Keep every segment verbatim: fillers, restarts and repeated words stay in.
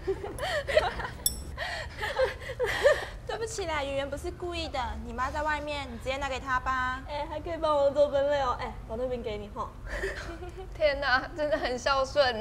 对不起啦，圆圆不是故意的，你妈在外面，你直接拿给她吧。 哎、欸，还可以帮我做分类哦。哎、欸，把那边给你哈。 天哪，真的很孝顺呢。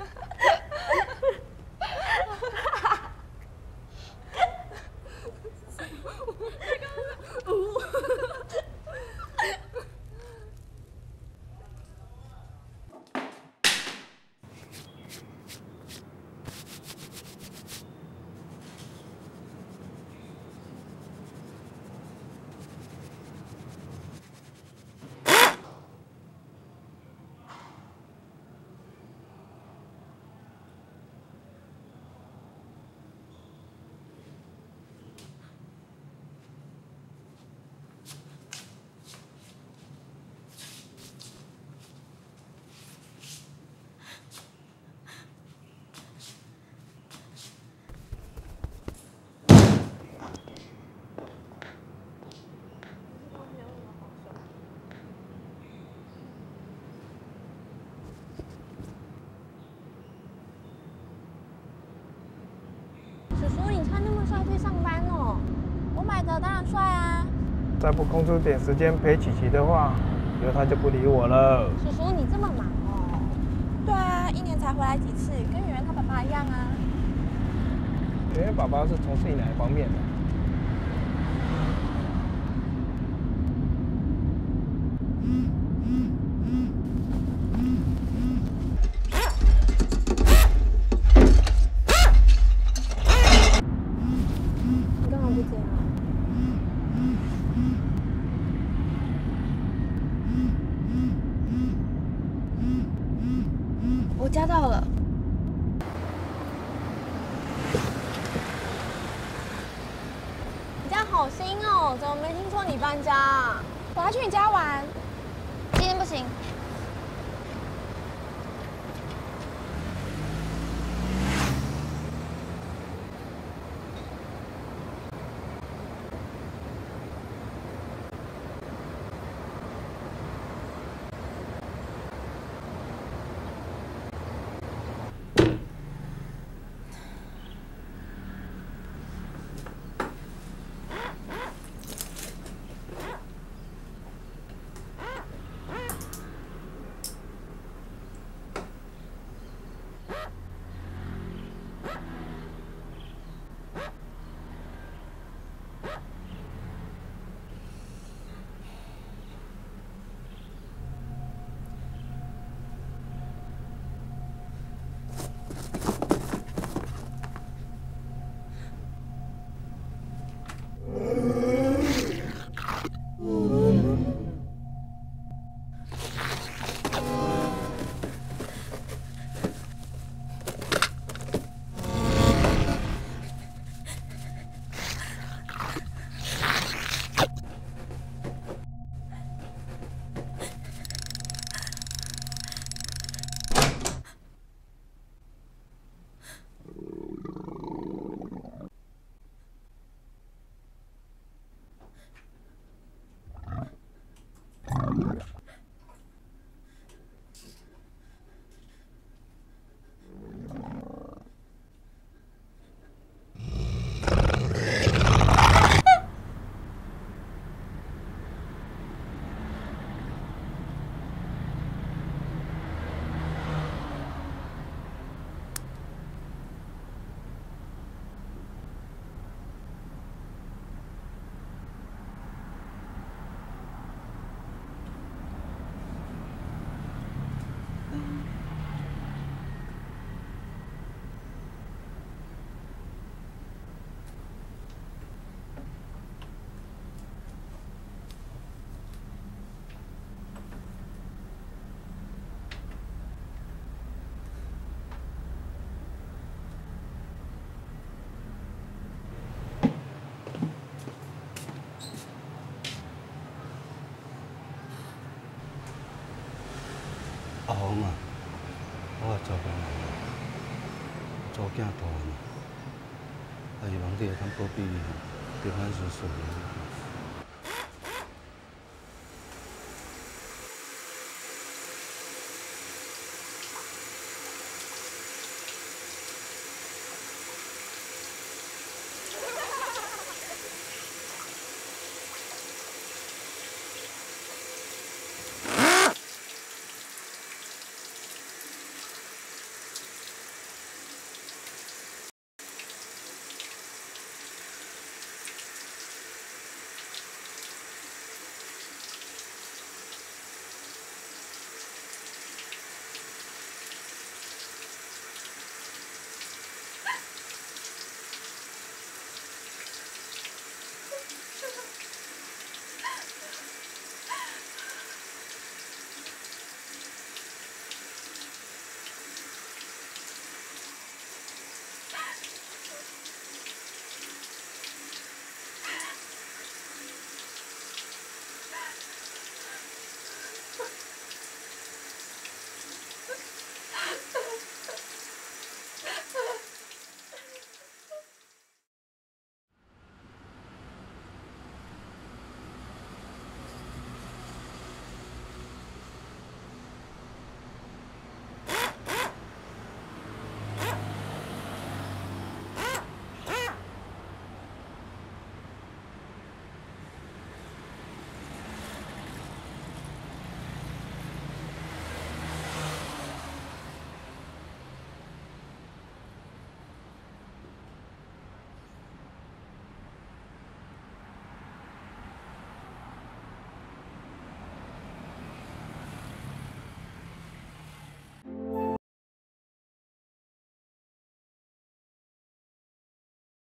叔叔，你穿那么帅去上班哦？我买的当然帅啊。 再不空出点时间陪琪琪的话，以后她就不理我了。 叔叔，你这么忙哦？ 对啊，一年才回来几次，跟圆圆她爸爸一样啊。 圆圆爸爸是从事你哪一方面的？ 你干嘛不接啊？ 我加到了。 你家好新哦，怎么没听说你搬家啊？ 我要去你家玩。 今天不行。 阿红啊，我做工人，做囝大嘛，啊希望你会当保庇平安顺顺的。